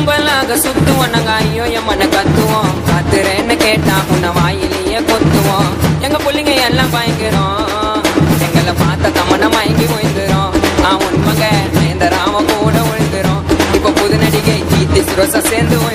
கும்பலாக சுத்துவோம் நாங்க ஐயோ எம்மனை கத்துவோம் கத்துறேன்னு கேட்டா உன்னை வாயிலேயே கொத்துவோம் எங்க பிள்ளைங்க எல்லாம் பயங்கிறோம் எங்களை பார்த்த தமனை மயங்கி விழுந்துரும் உண்மைங்க இந்த ராம கூட விழுந்துரும் இப்ப புது நடிகை கீர்த்தி சுரசா சேர்ந்து